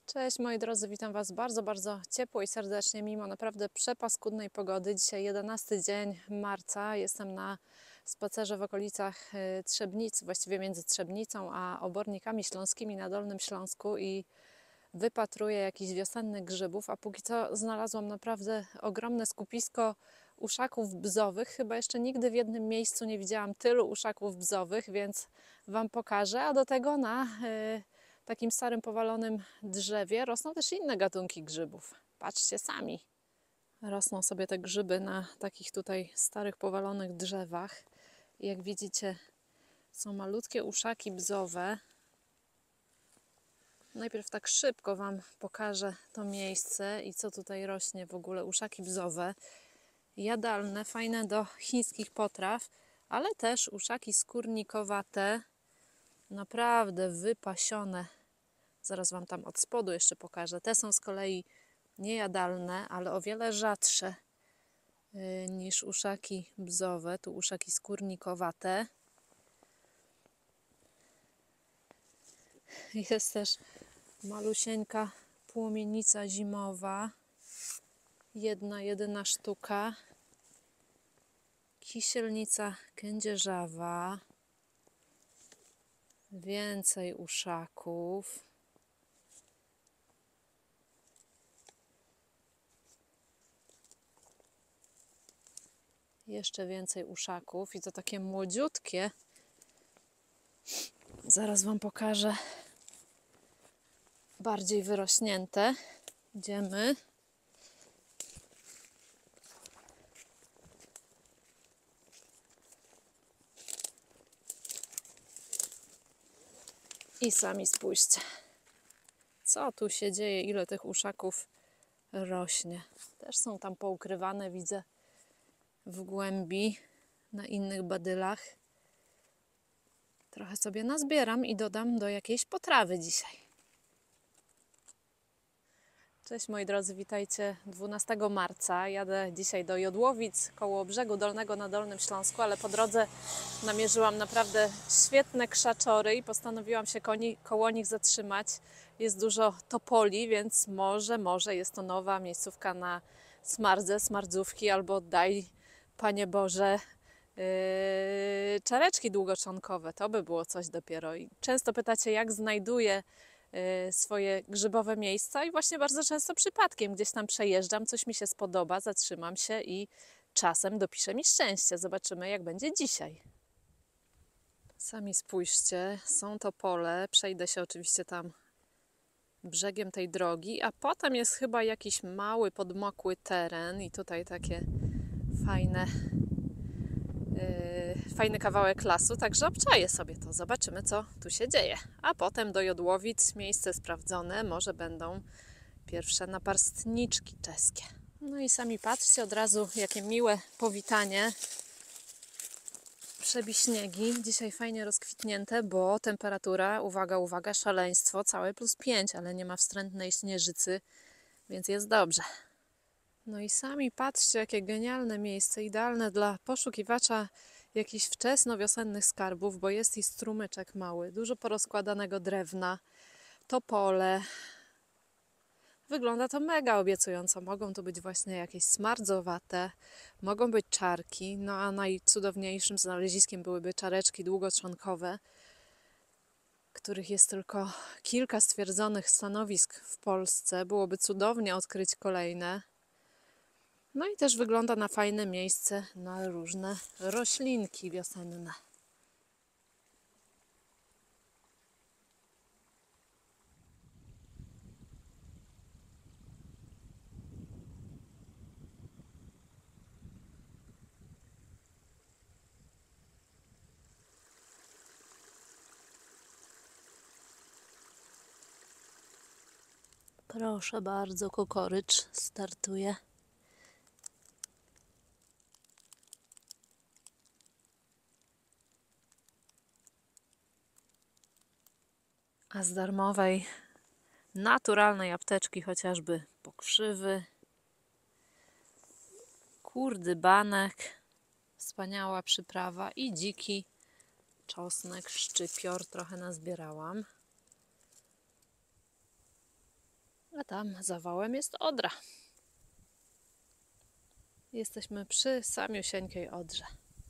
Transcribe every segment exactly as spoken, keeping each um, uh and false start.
Cześć moi drodzy, witam Was bardzo, bardzo ciepło i serdecznie, mimo naprawdę przepaskudnej pogody. Dzisiaj jedenasty dzień marca, jestem na spacerze w okolicach Trzebnicy, właściwie między Trzebnicą a Obornikami Śląskimi na Dolnym Śląsku i wypatruję jakichś wiosennych grzybów, a póki co znalazłam naprawdę ogromne skupisko uszaków bzowych. Chyba jeszcze nigdy w jednym miejscu nie widziałam tylu uszaków bzowych, więc Wam pokażę, a do tego na yy, takim starym, powalonym drzewie rosną też inne gatunki grzybów. Patrzcie sami. Rosną sobie te grzyby na takich tutaj starych, powalonych drzewach. I jak widzicie, są malutkie uszaki bzowe. Najpierw tak szybko Wam pokażę to miejsce i co tutaj rośnie w ogóle. Uszaki bzowe, jadalne, fajne do chińskich potraw, ale też uszaki skórnikowate, naprawdę wypasione. Zaraz Wam tam od spodu jeszcze pokażę. Te są z kolei niejadalne, ale o wiele rzadsze niż uszaki bzowe. Tu uszaki skórnikowate. Jest też malusieńka płomienica zimowa. Jedna, jedyna sztuka. Kisielnica kędzierzawa. Więcej uszaków. Jeszcze więcej uszaków i to takie młodziutkie. Zaraz Wam pokażę bardziej wyrośnięte. Idziemy. I sami spójrzcie, co tu się dzieje, ile tych uszaków rośnie. Też są tam poukrywane, widzę, w głębi, na innych badylach. Trochę sobie nazbieram i dodam do jakiejś potrawy dzisiaj. Cześć moi drodzy, witajcie dwunastego marca. Jadę dzisiaj do Jodłowic, koło Brzegu Dolnego na Dolnym Śląsku, ale po drodze namierzyłam naprawdę świetne krzaczory i postanowiłam się koło nich zatrzymać. Jest dużo topoli, więc może, może jest to nowa miejscówka na smardze, smardzówki albo daj Panie Boże yy, czareczki długoczonkowe. To by było coś dopiero. I często pytacie, jak znajduję swoje grzybowe miejsca i właśnie bardzo często przypadkiem gdzieś tam przejeżdżam, coś mi się spodoba, zatrzymam się i czasem dopisze mi szczęście. Zobaczymy, jak będzie dzisiaj. Sami spójrzcie, są to pole, przejdę się oczywiście tam brzegiem tej drogi, a potem jest chyba jakiś mały, podmokły teren i tutaj takie fajne Yy, fajny kawałek lasu, także obczaję sobie to, zobaczymy, co tu się dzieje. A potem do Jodłowic, miejsce sprawdzone, może będą pierwsze naparstniczki czeskie. No i sami patrzcie, od razu jakie miłe powitanie. Przebiśniegi, dzisiaj fajnie rozkwitnięte, bo temperatura, uwaga, uwaga, szaleństwo, całe plus pięć, ale nie ma wstrętnej śnieżycy, więc jest dobrze. No i sami patrzcie, jakie genialne miejsce, idealne dla poszukiwacza jakichś wczesnowiosennych skarbów, bo jest i strumyczek mały, dużo porozkładanego drewna, topole. Wygląda to mega obiecująco. Mogą to być właśnie jakieś smardzowate, mogą być czarki, no a najcudowniejszym znaleziskiem byłyby czareczki długotrzonkowe, których jest tylko kilka stwierdzonych stanowisk w Polsce. Byłoby cudownie odkryć kolejne. No i też wygląda na fajne miejsce na różne roślinki wiosenne. Proszę bardzo, kokorycz startuje. A z darmowej, naturalnej apteczki chociażby pokrzywy, kurdybanek, wspaniała przyprawa i dziki czosnek, szczypior trochę nazbierałam. tam za wałem jest Odra. Jesteśmy przy samiusieńkiej Odrze.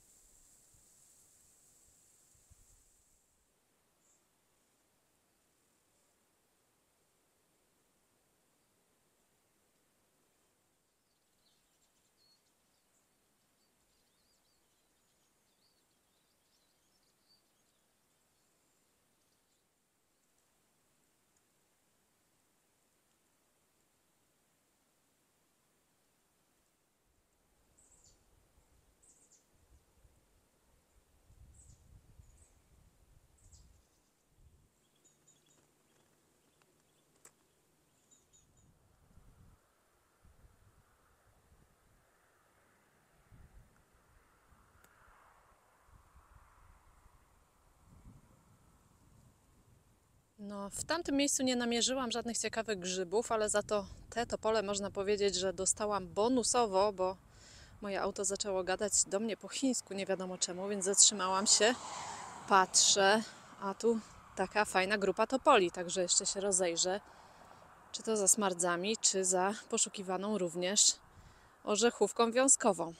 No, w tamtym miejscu nie namierzyłam żadnych ciekawych grzybów, ale za to te topole można powiedzieć, że dostałam bonusowo, bo moje auto zaczęło gadać do mnie po chińsku, nie wiadomo czemu, więc zatrzymałam się, patrzę, a tu taka fajna grupa topoli, także jeszcze się rozejrzę, czy to za smardzami, czy za poszukiwaną również orzechówką wiązkową.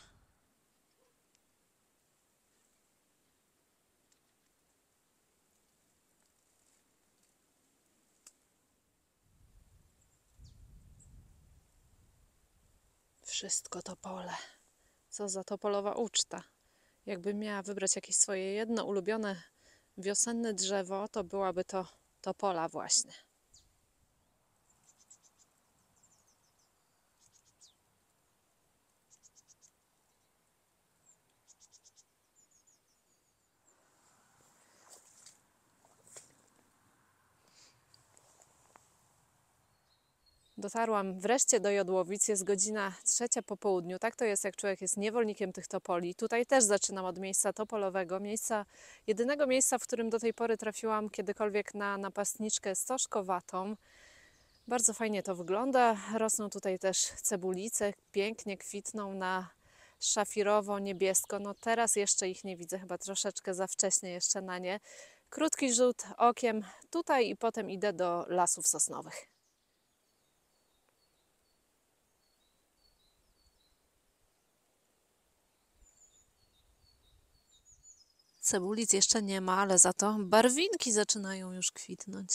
Wszystko topole. Co za topolowa uczta. Jakbym miała wybrać jakieś swoje jedno ulubione wiosenne drzewo, to byłaby to topola właśnie. Dotarłam wreszcie do Jodłowic, jest godzina trzecia po południu. Tak to jest, jak człowiek jest niewolnikiem tych topoli. Tutaj też zaczynam od miejsca topolowego, miejsca, jedynego miejsca, w którym do tej pory trafiłam kiedykolwiek na napastniczkę stożkowatą. Bardzo fajnie to wygląda. Rosną tutaj też cebulice, pięknie kwitną na szafirowo-niebiesko. No teraz jeszcze ich nie widzę, chyba troszeczkę za wcześnie jeszcze na nie. Krótki rzut okiem tutaj i potem idę do lasów sosnowych. Cebulic jeszcze nie ma, ale za to barwinki zaczynają już kwitnąć.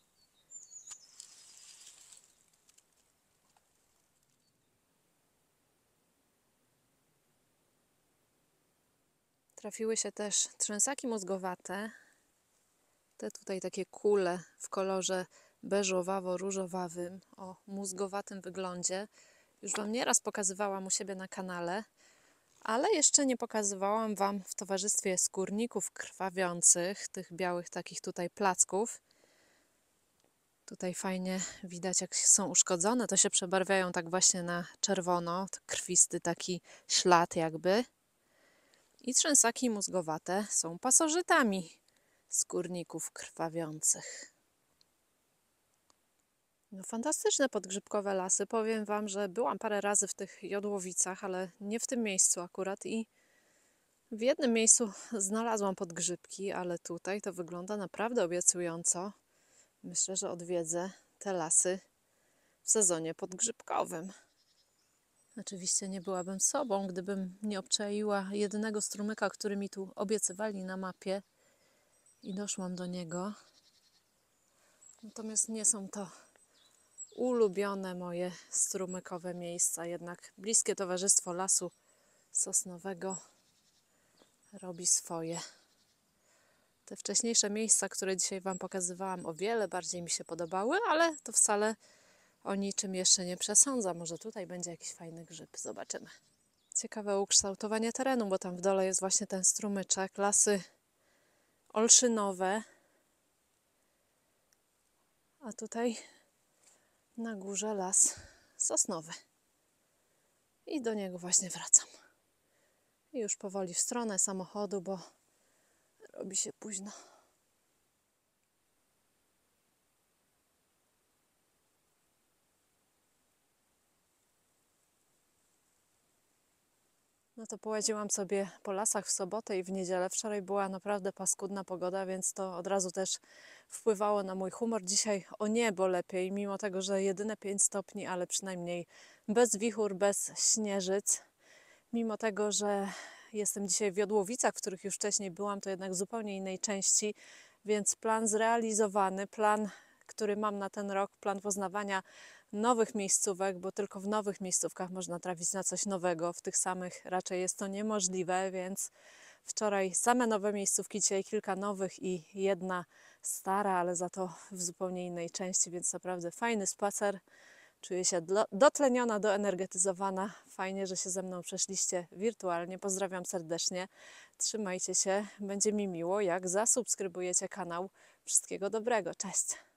Trafiły się też trzęsaki mózgowate. Te tutaj takie kule w kolorze beżowawo-różowawym o mózgowatym wyglądzie. Już Wam nieraz pokazywałam u siebie na kanale, ale jeszcze nie pokazywałam Wam w towarzystwie skórników krwawiących, tych białych takich tutaj placków. Tutaj fajnie widać, jak są uszkodzone, to się przebarwiają tak właśnie na czerwono, krwisty taki ślad jakby. I trzęsaki mózgowate są pasożytami skórników krwawiących. No, fantastyczne podgrzybkowe lasy. Powiem Wam, że byłam parę razy w tych Jodłowicach, ale nie w tym miejscu akurat i w jednym miejscu znalazłam podgrzybki, ale tutaj to wygląda naprawdę obiecująco. Myślę, że odwiedzę te lasy w sezonie podgrzybkowym. Oczywiście nie byłabym sobą, gdybym nie obczaiła jedynego strumyka, który mi tu obiecywali na mapie i doszłam do niego. Natomiast nie są to ulubione moje strumykowe miejsca, jednak bliskie towarzystwo lasu sosnowego robi swoje. Te wcześniejsze miejsca, które dzisiaj Wam pokazywałam, o wiele bardziej mi się podobały, ale to wcale o niczym jeszcze nie przesądza. Może tutaj będzie jakiś fajny grzyb. Zobaczymy. Ciekawe ukształtowanie terenu, bo tam w dole jest właśnie ten strumyczek. Lasy olszynowe. A tutaj na górze las sosnowy. I do niego właśnie wracam. I już powoli w stronę samochodu, bo robi się późno. No to połaziłam sobie po lasach w sobotę i w niedzielę. Wczoraj była naprawdę paskudna pogoda, więc to od razu też wpływało na mój humor. Dzisiaj o niebo lepiej, mimo tego, że jedyne pięć stopni, ale przynajmniej bez wichur, bez śnieżyc. Mimo tego, że jestem dzisiaj w Jodłowicach, w których już wcześniej byłam, to jednak w zupełnie innej części, więc plan zrealizowany, plan, który mam na ten rok, plan poznawania nowych miejscówek, bo tylko w nowych miejscówkach można trafić na coś nowego, w tych samych raczej jest to niemożliwe, więc wczoraj same nowe miejscówki, dzisiaj kilka nowych i jedna stara, ale za to w zupełnie innej części, więc naprawdę fajny spacer. Czuję się dotleniona, doenergetyzowana. Fajnie, że się ze mną przeszliście wirtualnie. Pozdrawiam serdecznie. Trzymajcie się. Będzie mi miło, jak zasubskrybujecie kanał. Wszystkiego dobrego. Cześć!